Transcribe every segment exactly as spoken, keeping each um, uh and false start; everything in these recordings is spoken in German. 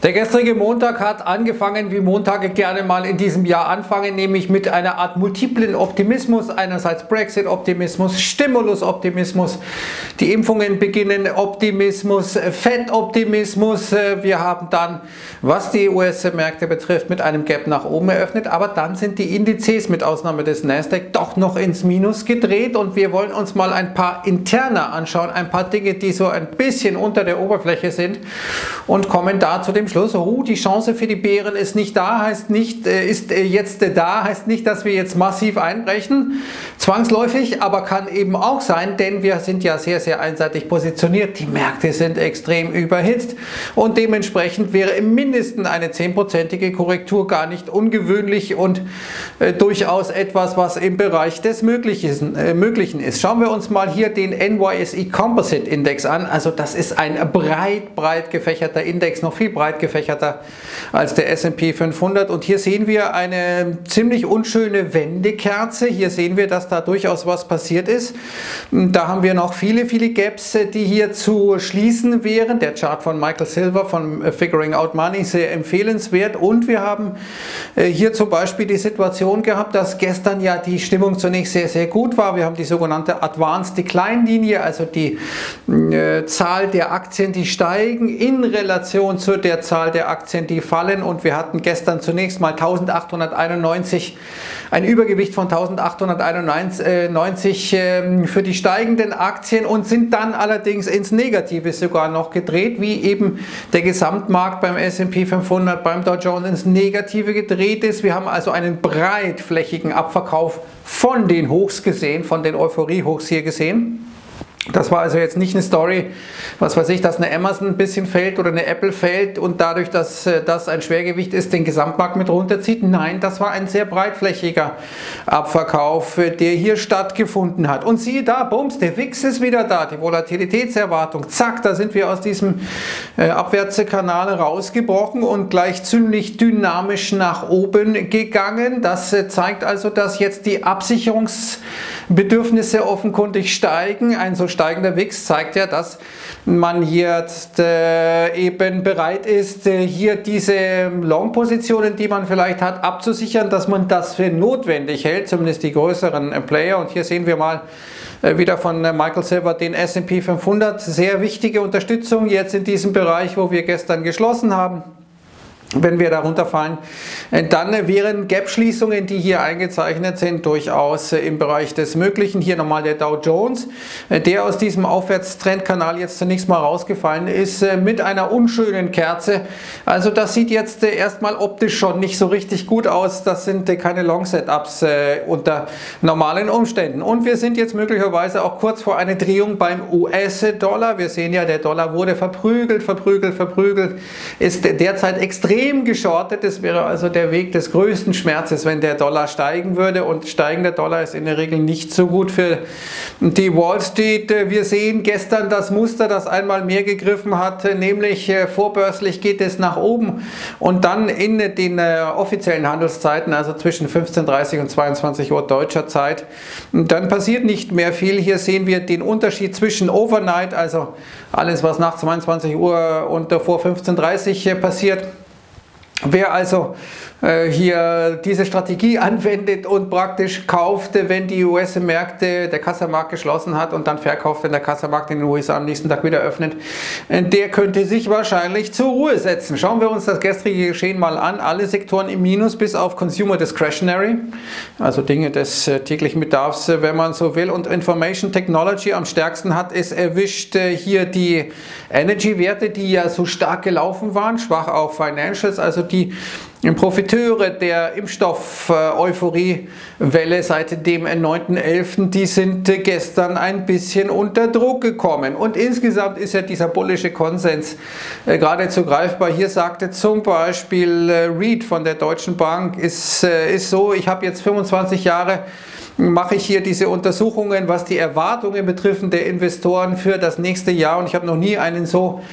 Der gestrige Montag hat angefangen, wie Montage gerne mal in diesem Jahr anfangen, nämlich mit einer Art multiplen Optimismus, einerseits Brexit-Optimismus, Stimulus-Optimismus, die Impfungen beginnen, Optimismus, Fed-Optimismus. Wir haben dann, was die U S-Märkte betrifft, mit einem Gap nach oben eröffnet, aber dann sind die Indizes mit Ausnahme des Nasdaq doch noch ins Minus gedreht und wir wollen uns mal ein paar interner anschauen, ein paar Dinge, die so ein bisschen unter der Oberfläche sind und kommen da zu dem Schluss, oh, die Chance für die Bären ist nicht da, heißt nicht, ist jetzt da, heißt nicht, dass wir jetzt massiv einbrechen, zwangsläufig, aber kann eben auch sein, denn wir sind ja sehr, sehr einseitig positioniert, die Märkte sind extrem überhitzt und dementsprechend wäre im Mindesten eine zehnprozentige Korrektur gar nicht ungewöhnlich und äh, durchaus etwas, was im Bereich des Möglichen, äh, Möglichen ist. Schauen wir uns mal hier den N Y S E Composite Index an, also das ist ein breit, breit gefächerter Index, noch viel breit gefächerter als der S und P fünfhundert und hier sehen wir eine ziemlich unschöne Wendekerze, hier sehen wir, dass da durchaus was passiert ist, da haben wir noch viele, viele Gaps, die hier zu schließen wären, der Chart von Michael Silver von Figuring Out Money, sehr empfehlenswert und wir haben hier zum Beispiel die Situation gehabt, dass gestern ja die Stimmung zunächst sehr, sehr gut war, wir haben die sogenannte Advanced Decline Linie, also die äh, Zahl der Aktien, die steigen in Relation zu der Zahl der Aktien, die fallen und wir hatten gestern zunächst mal eintausendachthunderteinundneunzig, ein Übergewicht von eintausendachthunderteinundneunzig äh, für die steigenden Aktien und sind dann allerdings ins Negative sogar noch gedreht, wie eben der Gesamtmarkt beim S und P fünfhundert, beim Dow Jones ins Negative gedreht ist. Wir haben also einen breitflächigen Abverkauf von den Hochs gesehen, von den Euphorie-Hochs hier gesehen. Das war also jetzt nicht eine Story, was weiß ich, dass eine Amazon ein bisschen fällt oder eine Apple fällt und dadurch, dass das ein Schwergewicht ist, den Gesamtmarkt mit runterzieht. Nein, das war ein sehr breitflächiger Abverkauf, der hier stattgefunden hat. Und siehe da, bums, der W I X ist wieder da, die Volatilitätserwartung, zack, da sind wir aus diesem äh, Abwärtskanal rausgebrochen und gleich ziemlich dynamisch nach oben gegangen. Das äh, zeigt also, dass jetzt die Absicherungsbedürfnisse offenkundig steigen. Ein so steigender W I X zeigt ja, dass man jetzt äh, eben bereit ist, äh, hier diese Long-Positionen, die man vielleicht hat, abzusichern, dass man das für notwendig hält, zumindest die größeren äh, Player. Und hier sehen wir mal äh, wieder von äh, Michael Silver den S und P fünfhundert. Sehr wichtige Unterstützung jetzt in diesem Bereich, wo wir gestern geschlossen haben. Wenn wir darunter fallen, dann wären Gap-Schließungen, die hier eingezeichnet sind, durchaus im Bereich des Möglichen. Hier nochmal der Dow Jones, der aus diesem Aufwärtstrendkanal jetzt zunächst mal rausgefallen ist, mit einer unschönen Kerze. Also das sieht jetzt erstmal optisch schon nicht so richtig gut aus. Das sind keine Long-Setups unter normalen Umständen. Und wir sind jetzt möglicherweise auch kurz vor einer Drehung beim U S-Dollar. Wir sehen ja, der Dollar wurde verprügelt, verprügelt, verprügelt, ist derzeit extrem geschortet. Das wäre also der Weg des größten Schmerzes, wenn der Dollar steigen würde und steigender Dollar ist in der Regel nicht so gut für die Wall Street. Wir sehen gestern das Muster, das einmal mehr gegriffen hat, nämlich vorbörslich geht es nach oben und dann in den offiziellen Handelszeiten, also zwischen fünfzehn Uhr dreißig und zweiundzwanzig Uhr deutscher Zeit, dann passiert nicht mehr viel. Hier sehen wir den Unterschied zwischen Overnight, also alles was nach zweiundzwanzig Uhr und vor fünfzehn Uhr dreißig passiert. Wer also äh, hier diese Strategie anwendet und praktisch kauft, wenn die U S-Märkte, der Kassamarkt geschlossen hat und dann verkauft, wenn der Kassamarkt in den U S A am nächsten Tag wieder öffnet, der könnte sich wahrscheinlich zur Ruhe setzen. Schauen wir uns das gestrige Geschehen mal an. Alle Sektoren im Minus bis auf Consumer Discretionary, also Dinge des äh, täglichen Bedarfs, wenn man so will. Und Information Technology am stärksten hat es erwischt äh, hier die Energy-Werte, die ja so stark gelaufen waren, schwach auch Financials, also die Profiteure der Impfstoff-Euphorie-Welle seit dem neunten elften, die sind gestern ein bisschen unter Druck gekommen. Und insgesamt ist ja dieser bullische Konsens äh, geradezu greifbar. Hier sagte zum Beispiel äh, Reed von der Deutschen Bank, ist, äh, ist so, ich habe jetzt fünfundzwanzig Jahre, mache ich hier diese Untersuchungen, was die Erwartungen betreffen der Investoren für das nächste Jahr und ich habe noch nie einen so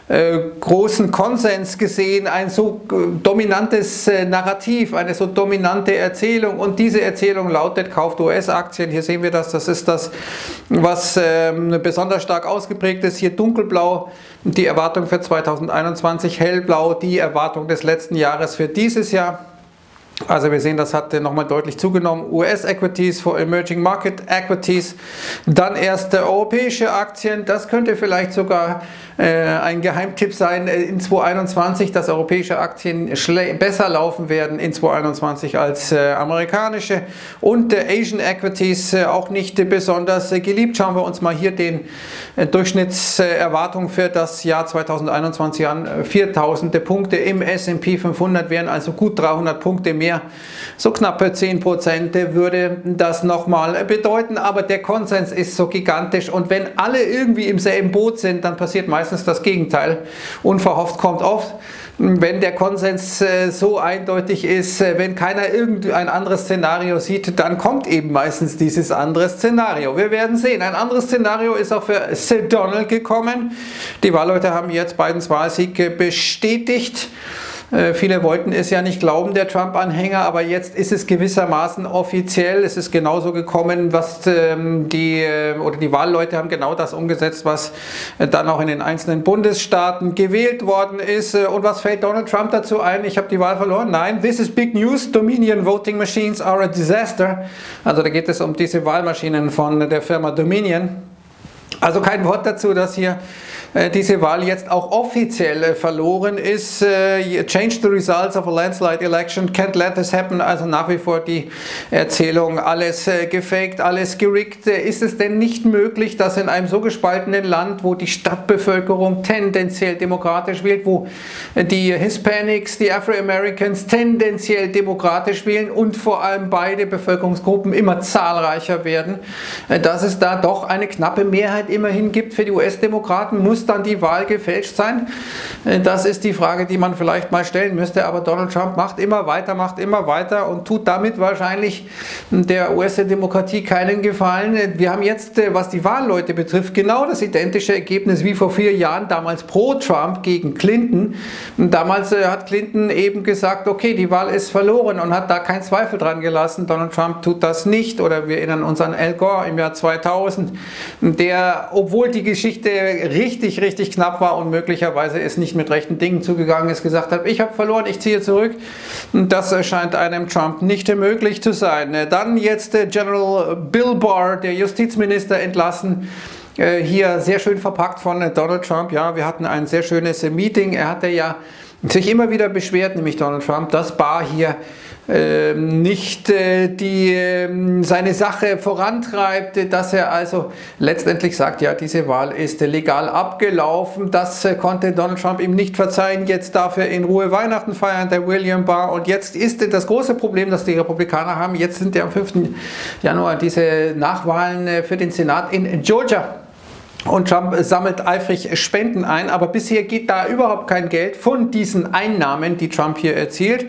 äh, großen Konsens gesehen, ein so äh, dominantes äh, Narrativ, eine so dominante Erzählung, und diese Erzählung lautet, kauft U S-Aktien. Hier sehen wir das, das ist das, was äh, besonders stark ausgeprägt ist. Hier dunkelblau die Erwartung für zweitausendeinundzwanzig, hellblau die Erwartung des letzten Jahres für dieses Jahr. Also wir sehen, das hat nochmal deutlich zugenommen. U S-Equities vor Emerging Market Equities, dann erst europäische Aktien. Das könnte vielleicht sogar äh, ein Geheimtipp sein in zweitausendeinundzwanzig, dass europäische Aktien besser laufen werden in zweitausendeinundzwanzig als äh, amerikanische. Und äh, Asian Equities äh, auch nicht äh, besonders äh, geliebt. Schauen wir uns mal hier den äh, Durchschnittserwartung für das Jahr zweitausendeinundzwanzig an. viertausend Punkte im S und P fünfhundert wären also gut dreihundert Punkte mehr. So knappe zehn Prozent würde das nochmal bedeuten, aber der Konsens ist so gigantisch, und wenn alle irgendwie im selben Boot sind, dann passiert meistens das Gegenteil. Unverhofft kommt oft. Wenn der Konsens so eindeutig ist, wenn keiner irgendein anderes Szenario sieht, dann kommt eben meistens dieses andere Szenario. Wir werden sehen. Ein anderes Szenario ist auch für Sir Donald gekommen. Die Wahlleute haben jetzt Bidens Wahlsieg bestätigt. Viele wollten es ja nicht glauben, der Trump-Anhänger, aber jetzt ist es gewissermaßen offiziell. Es ist genauso gekommen, was ähm, die äh, oder die Wahlleute haben genau das umgesetzt, was äh, dann auch in den einzelnen Bundesstaaten gewählt worden ist. Und was fällt Donald Trump dazu ein? Ich habe die Wahl verloren. Nein, this is big news. Dominion voting machines are a disaster. Also da geht es um diese Wahlmaschinen von der Firma Dominion. Also kein Wort dazu, dass hier äh, diese Wahl jetzt auch offiziell äh, verloren ist. Äh, change the results of a landslide election, can't let this happen. Also nach wie vor die Erzählung, alles äh, gefaked, alles gerickt. Äh, ist es denn nicht möglich, dass in einem so gespaltenen Land, wo die Stadtbevölkerung tendenziell demokratisch wählt, wo äh, die Hispanics, die Afro-Americans tendenziell demokratisch wählen und vor allem beide Bevölkerungsgruppen immer zahlreicher werden, äh, dass es da doch eine knappe Mehrheit immerhin gibt für die U S-Demokraten? Muss dann die Wahl gefälscht sein? Das ist die Frage, die man vielleicht mal stellen müsste, aber Donald Trump macht immer weiter, macht immer weiter und tut damit wahrscheinlich der U S-Demokratie keinen Gefallen. Wir haben jetzt, was die Wahlleute betrifft, genau das identische Ergebnis wie vor vier Jahren, damals pro Trump gegen Clinton. Damals hat Clinton eben gesagt, okay, die Wahl ist verloren, und hat da keinen Zweifel dran gelassen. Donald Trump tut das nicht, oder wir erinnern uns an Al Gore im Jahr zweitausend, der, obwohl die Geschichte richtig, richtig knapp war und möglicherweise es nicht mit rechten Dingen zugegangen ist, gesagt hat, ich habe verloren, ich ziehe zurück. Das scheint einem Trump nicht möglich zu sein. Dann jetzt General Bill Barr, der Justizminister, entlassen. Hier sehr schön verpackt von Donald Trump. Ja, wir hatten ein sehr schönes Meeting. Er hatte ja sich immer wieder beschwert, nämlich Donald Trump, dass Barr hier äh, nicht äh, die, äh, seine Sache vorantreibt, dass er also letztendlich sagt, ja, diese Wahl ist legal abgelaufen. Das äh, konnte Donald Trump ihm nicht verzeihen. Jetzt darf er in Ruhe Weihnachten feiern, der William Barr. Und jetzt ist das große Problem, das die Republikaner haben. Jetzt sind ja am fünften Januar diese Nachwahlen äh, für den Senat in Georgia. Und Trump sammelt eifrig Spenden ein, aber bisher geht da überhaupt kein Geld von diesen Einnahmen, die Trump hier erzielt,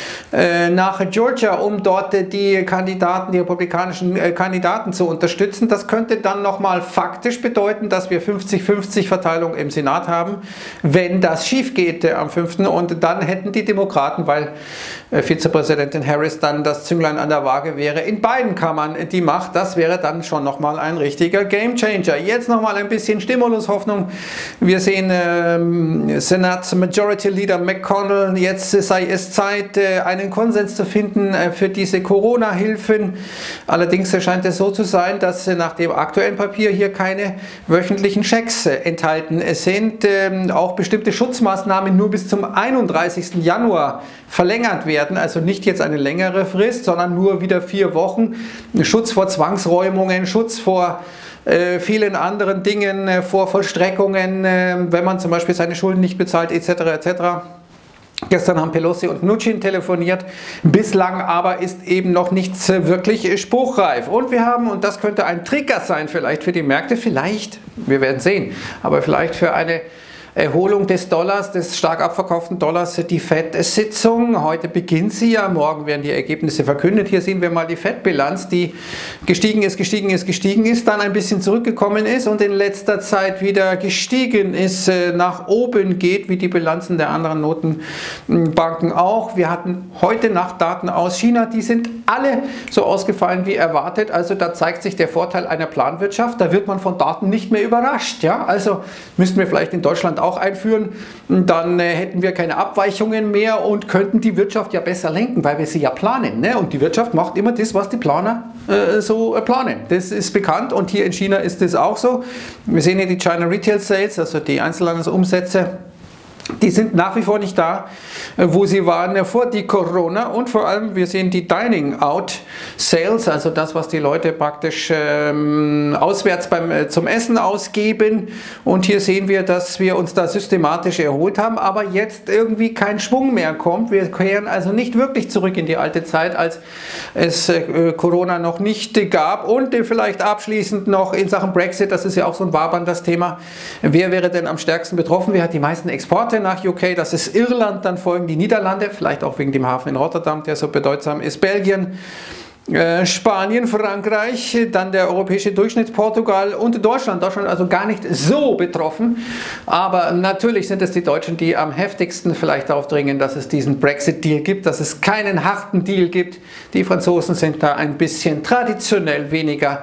nach Georgia, um dort die Kandidaten, die republikanischen Kandidaten zu unterstützen. Das könnte dann nochmal faktisch bedeuten, dass wir fünfzig fünfzig Verteilung im Senat haben, wenn das schief geht am fünften Und dann hätten die Demokraten, weil Vizepräsidentin Harris dann das Zünglein an der Waage wäre, in beiden Kammern die Macht. Das wäre dann schon nochmal ein richtiger Gamechanger. Jetzt nochmal ein bisschen Stimulushoffnung. Wir sehen ähm, Senats Majority Leader McConnell, jetzt sei es Zeit, äh, einen Konsens zu finden äh, für diese Corona-Hilfen. Allerdings scheint es so zu sein, dass äh, nach dem aktuellen Papier hier keine wöchentlichen Schecks äh, enthalten sind. Ähm, auch bestimmte Schutzmaßnahmen nur bis zum einunddreißigsten Januar verlängert werden, also nicht jetzt eine längere Frist, sondern nur wieder vier Wochen. Schutz vor Zwangsräumungen, Schutz vor äh, vielen anderen Dingen, äh, vor Vollstreckungen, äh, wenn man zum Beispiel seine Schulden nicht bezahlt, et cetera et cetera. Gestern haben Pelosi und Mnuchin telefoniert, bislang aber ist eben noch nichts wirklich spruchreif. Und wir haben, und das könnte ein Trigger sein vielleicht für die Märkte, vielleicht, wir werden sehen, aber vielleicht für eine Erholung des Dollars, des stark abverkauften Dollars, die Fed-Sitzung. Heute beginnt sie ja, morgen werden die Ergebnisse verkündet. Hier sehen wir mal die Fed-Bilanz, die gestiegen ist, gestiegen ist, gestiegen ist, dann ein bisschen zurückgekommen ist und in letzter Zeit wieder gestiegen ist, nach oben geht, wie die Bilanzen der anderen Notenbanken auch. Wir hatten heute Nacht Daten aus China, die sind alle so ausgefallen wie erwartet. Also da zeigt sich der Vorteil einer Planwirtschaft, da wird man von Daten nicht mehr überrascht. Ja? Also müssten wir vielleicht in Deutschland auch einführen, dann äh, hätten wir keine Abweichungen mehr und könnten die Wirtschaft ja besser lenken, weil wir sie ja planen. Ne? Und die Wirtschaft macht immer das, was die Planer äh, so äh, planen. Das ist bekannt und hier in China ist das auch so. Wir sehen hier die China Retail Sales, also die Einzelhandelsumsätze. Die sind nach wie vor nicht da, wo sie waren vor die Corona, und vor allem wir sehen die Dining Out Sales, also das, was die Leute praktisch ähm, auswärts beim, äh, zum Essen ausgeben, und hier sehen wir, dass wir uns da systematisch erholt haben, aber jetzt irgendwie kein Schwung mehr kommt. Wir kehren also nicht wirklich zurück in die alte Zeit, als es äh, Corona noch nicht gab. Und äh, vielleicht abschließend noch in Sachen Brexit, das ist ja auch so ein waberndes Thema. Wer wäre denn am stärksten betroffen? Wer hat die meisten Exporte nach U K? Das ist Irland, dann folgen die Niederlande, vielleicht auch wegen dem Hafen in Rotterdam, der so bedeutsam ist, Belgien, äh, Spanien, Frankreich, dann der europäische Durchschnitt, Portugal und Deutschland. Deutschland also gar nicht so betroffen, aber natürlich sind es die Deutschen, die am heftigsten vielleicht darauf dringen, dass es diesen Brexit-Deal gibt, dass es keinen harten Deal gibt. Die Franzosen sind da ein bisschen traditionell weniger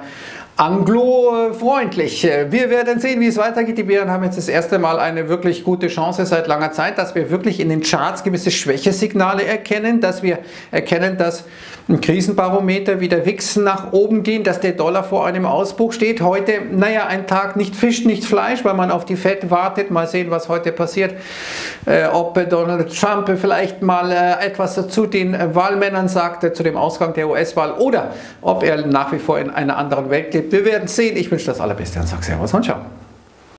anglo-freundlich. Wir werden sehen, wie es weitergeht. Die Bären haben jetzt das erste Mal eine wirklich gute Chance seit langer Zeit, dass wir wirklich in den Charts gewisse Schwächesignale erkennen, dass wir erkennen, dass ein Krisenbarometer wie der W I X nach oben gehen, dass der Dollar vor einem Ausbruch steht. Heute, naja, ein Tag nicht Fisch, nicht Fleisch, weil man auf die Fed wartet. Mal sehen, was heute passiert. Äh, ob Donald Trump vielleicht mal äh, etwas zu den äh, Wahlmännern sagt, äh, zu dem Ausgang der U S-Wahl, oder ob er nach wie vor in einer anderen Welt lebt. Wir werden sehen. Ich wünsche das Allerbeste und sage Servus und Ciao.